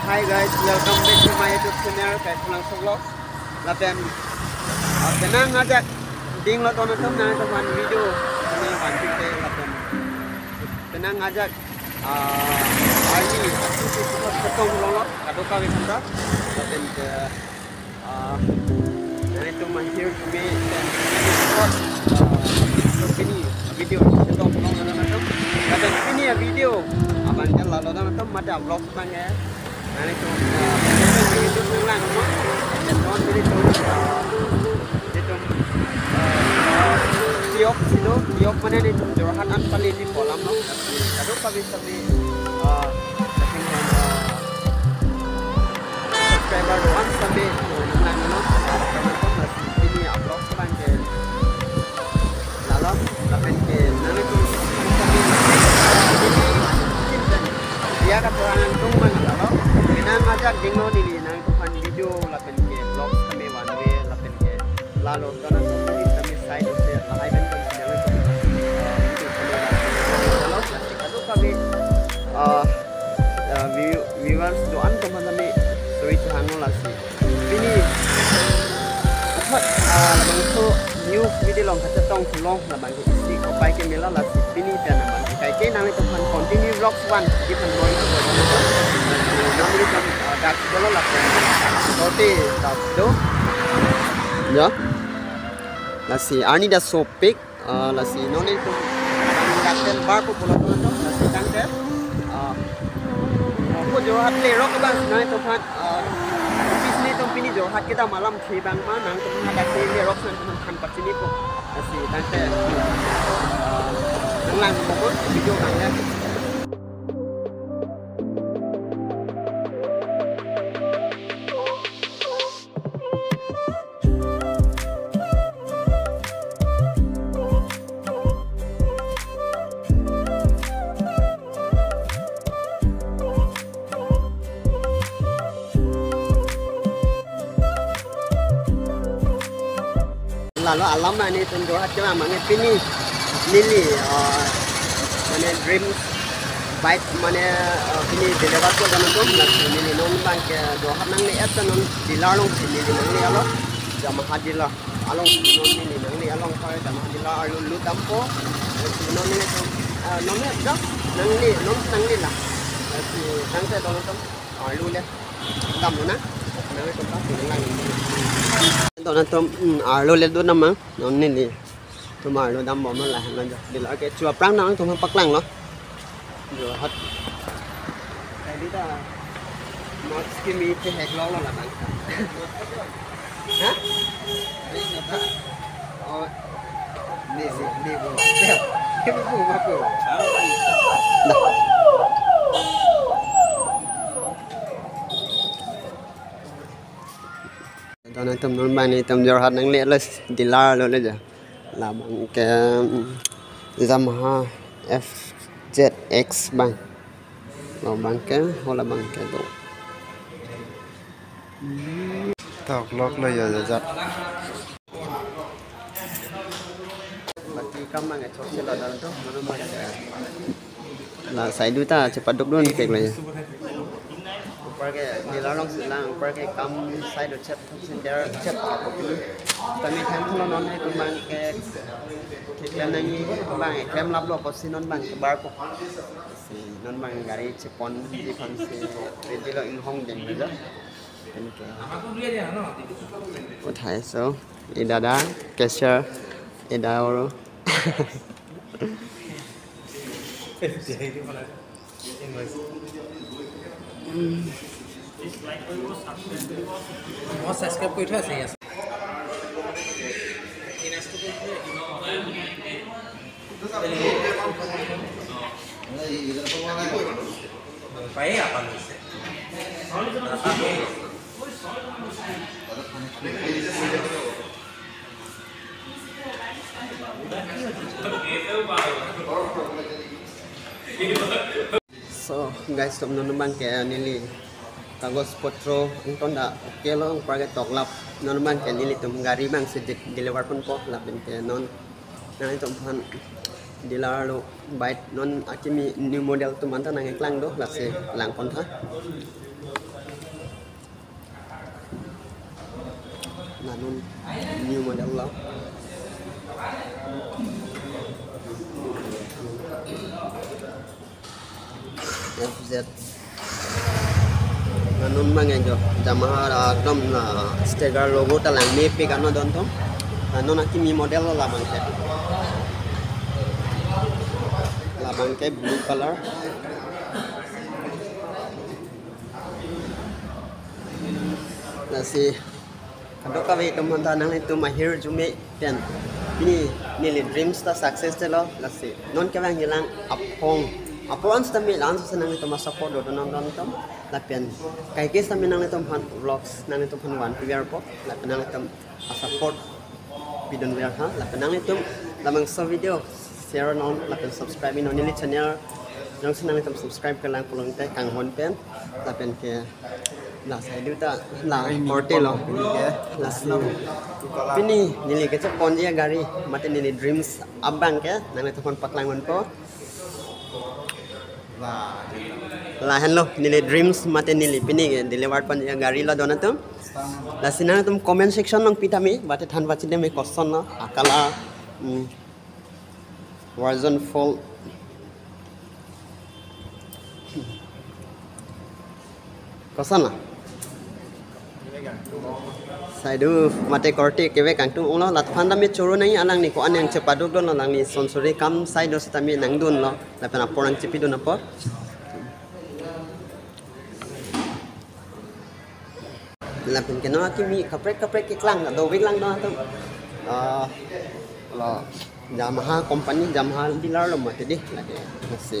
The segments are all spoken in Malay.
Hi guys, welcome back to my YouTube channel Kaifulang Vlog. Lapen tenang ngajak ding lo tonton na teman video ini bantu ke lapen. Tenang ngajak hari ketong lo kado kami santa lapen ke dan itu here to me ini video ketong lo nonton lapen ini ya video aban kan lo nonton mata vlog bang ya. Nah itu itu pulang semua dan non itu tiok mana itu jorohan paling di kolam loh kado kami sampai subscriber doang sampai nang loh ini upload sepanjang lalu lapen ke nang itu dia keterangan tung mana lalu nang ngajak dingno dili nang tuhan video lapen ke vlog kami one way lapen ke lalu karena kami kami side se live and channel itu lalu kado kami viewers doan teman-teman switch hanu lasi ini labang tu news video long kata tong long labang isi kopai ke mela lasi ini dan labang kai ke nang tuhan continue vlogs one different one namanya kami dak dulu lah roti tahu ya nasi ani dah sopik nasi non itu kanten bar ko bola tu nasi kanten ko jo hat le rok bang nang itu kan bisnis tu pini jo hat kita malam si bang mana nang tu ada si le rok san kan pat sini ko nasi kanten nang lang ko video kanten lalu alam ini tunjuk aja mana pini lili mana dreams bike mana pini deliver ko dan itu lili non bank dohat nang ni eta non dilarong lili nang ni alo jama hadila along non ni nang ni along kau jama hadila alu lu tampo non ni non ni dah nang ni non nang ni lah si nang saya dong tom alu le dam na nang itu tak nang nonton arlo le do namang non ni tu arlo dam bom lah lan di la ke chua prang nang tu paklang lo jo hat kai di ta not skimmy te hek lo la bang ha oh ni si ni bo ke bu ma ko Nên tầm non bài này tầm giờ hạt năng lẽ là đi la rồi đấy giờ là bằng cái Yamaha FZX bằng bằng cái hoặc là bằng cái độ thọc lótเลยgiờ giật bagi kamu nggak cocok lah dalam tu mana lah saya dulu ta cepat duduk dulu kayak lah pergi di larang silang pergi kamu saya do chat sendiri chat apa pun kami kan kalau non itu bang ke klaim nangi bang klaim lap lo pasti non bang kebar ko si non bang gari cepon di fansi ready lo in hong deng aja kan ke oh thai so ida da cashier ida oro Mau subscribe ko ito saya. Baik apa nih? So guys, tum non bang ke nili tagos potro unton da oke lo pergi tok lap non bang ke nili tum gari bang sejak deliver pun ko lapin ke non nang tum pan dealer lo bait non akimi new model tu manta nang eklang do lase lang kon tha new model lo. FZ nun mangai jo Yamaha ekdom na Steger logo ta lang me pe kano don tom non aki mi model lo labang ke blue color nasi kado ka ve tom ta nang itu mahir jume pen ini nili dreams ta success te lo nasi non ka bang hilang apong stami lang sa nang ito support do non don tom lapian kay kes tami nang ito han vlogs nang ito han one PR po lapian nang ito support bidon wir ha lapian nang ito lamang sa video share non lapian subscribe non nili channel jong senang ito subscribe ka lang pulong te kang hon pen lapian ke la sai du ta la morte lo la pini nili ke pon dia gari mate nili dreams abang ke nang ito pon paklang mon po lah hello nili dreams mate nili pini delivered pan gari la dona tum la sinana tum comment section nang pitami bate than bachide me question na akala version full question na saidu mate korte keve kangtu ulo lat phanda me choro nai alang ni ko anang chepaduk don alang ni sonsori kam saido sitami nang dun lo la pena porang chepi don apa la pen ke no akimi kaprek iklang do wiklang do tu lo Yamaha company Yamaha dealer lo mate di lagi masih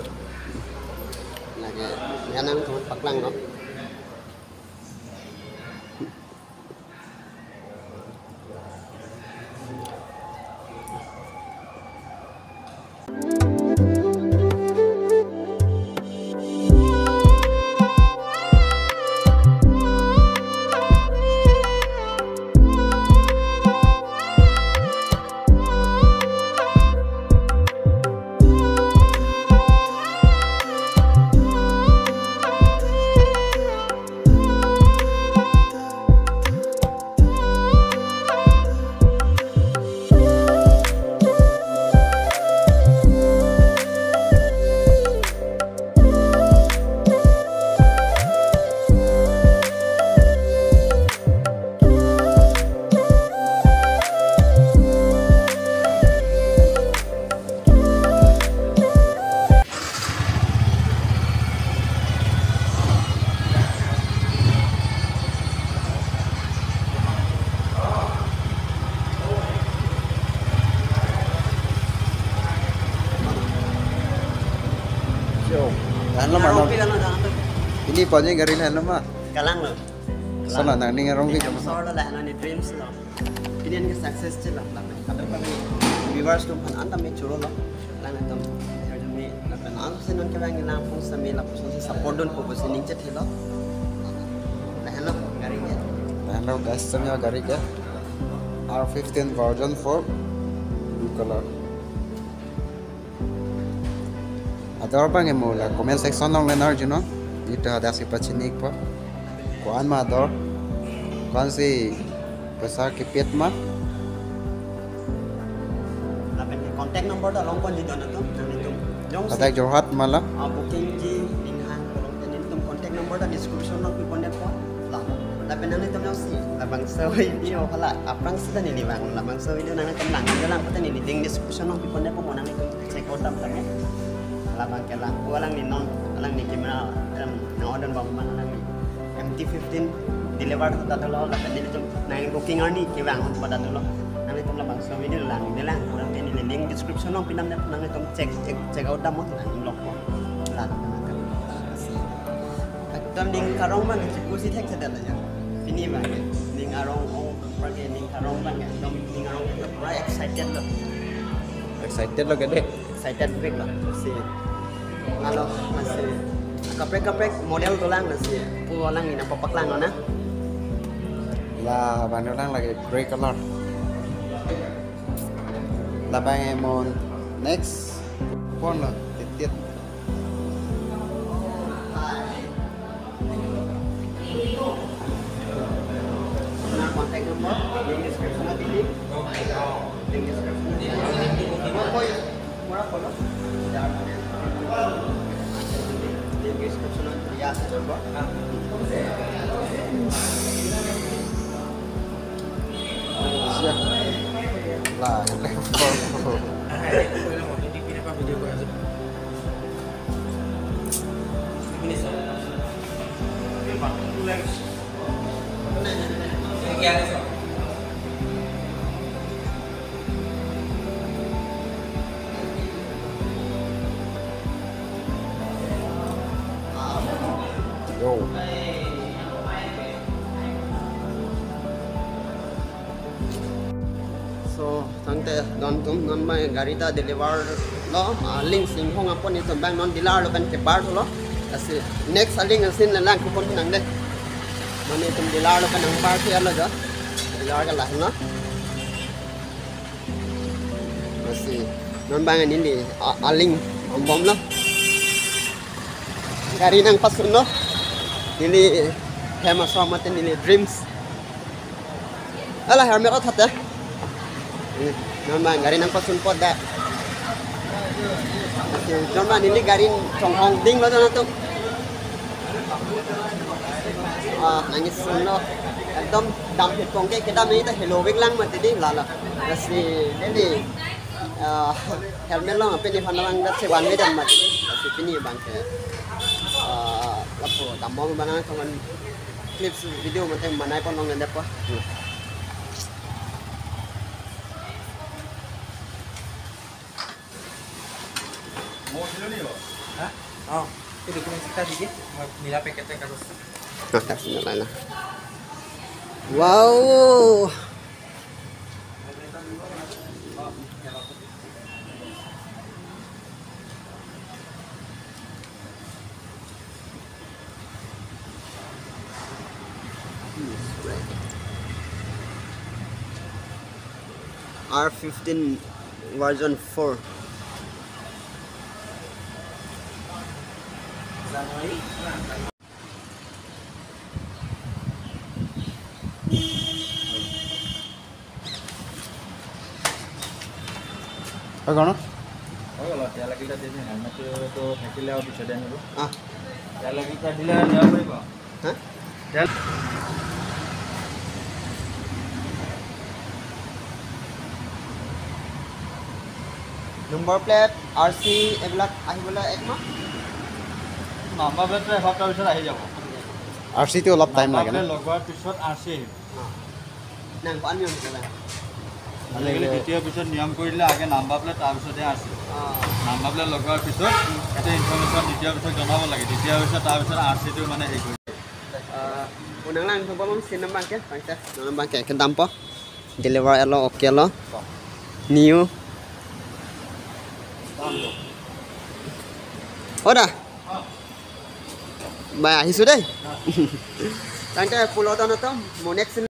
lagi yanang tu paklang no ini pokoknya garin hello mah kalang lo salah nang ning rong ki sor la no ni dreams lo pinian ke success chila la kadang kami viewers tu pan anta me churo lo lang atam ya jami la pan an se non ke bang lang pung sa me la pung sa support don ko bus ning chet hilo la hello garing ya hello guys samya gari ke R15 version 4 blue color ador bang mo la comment section nong lenar juno itu ada si pacinik pa kuan ma ador kuan si besar kipit ma lapen contact number da long kon jidon tu nang itu jong ada jorhat malah booking ji linhan kolong dan itu contact number da description nang pi connect ko la lapen nang itu nang si labang sawai dia pala aprang sida ni bang labang sawai dia nang itu lang dalam pata ni link description nang pi connect ko nang itu check out tam tame labang kelang walang ni non alang ni kamera na order bang man alang ni MT15 delivered to tatalo la kan ni na booking ani ke bang pada dulu nang itu labang so ini lang nilang kurang ni link description nang pinam nang itu check out dam nang lock ko la tam ding karong bang ku si tek sedala ya ini bang ding arong pergi ding karong bang dom ding arong right excited lo gede excited big lah si kalau masih kaprek model tu lang masih pu lang ni nampak lang no na lah ban orang lagi gray color lah bang emon next pon lo titit na contact number link description at link description koi mura follow link description ya ase number siap lah level video ko aja. Ini so. Ini ada so. yo so tangte don tum non mai garita deliver lo link sing hong apon itu bang non dilar lo kan ke bar lo asi next link sin la lang kupon nang de mane tum dilar lo kan nang bar ke lo ja dilar ka lah no asi non bang ni li link bom lo gari nang pasun lo ini hema sama ten ini dreams ala herme ot hata non gari nang pasun pod da non ini gari chong hong ding lo na to nangis lo ekdom dam phet kong ke dam ni ta hello wek lang ma ti di la la si ini helmet lo pe ni phan lang da se wan me dam ma ti si pini bang ke lapo tammo bana thongan clips video mate manai pon long nda pa Oh, itu dokumen kita dikit. Nilai paketnya harus. tak sinalai lah. Wow. R15 version 4. କଣ তেল লাগিলে দিনে হেলমেটটো থাকিলে আৰু পিছতে আনিব Ah, তেল লাগিলে দিলে নিব পাৰিব ha? তেল Number plate, RC এইবিলাক আহিবলৈ একমাহ নাম্বাৰ প্লেটটো এসপ্তাহৰ পিছত আহি যাব RC টো অলপ টাইম লাগে না লগোৱাৰ পিছত RC আহিব nang paan yun sila. আজিকালি দ্বিতীয় পিছত নিয়ম কৰিলে আগে নাম্বাৰ প্লেট তাৰপিছতহে RC নাম্বাৰ প্লেট লগোৱাৰ পিছত এটা ইনফৰ্মেশ্যন দ্বিতীয় পিছত জনাব লাগে দ্বিতীয় পিছত তাৰপিছত RC-টো মানে হেৰি কৰি Unang lang ito ba mong sinambang ke? Pangsa, sinambang ke kedampo. Deliver elo okay lo. New. Oda. Ba hisu deh. Tangke pulau dono to, mo next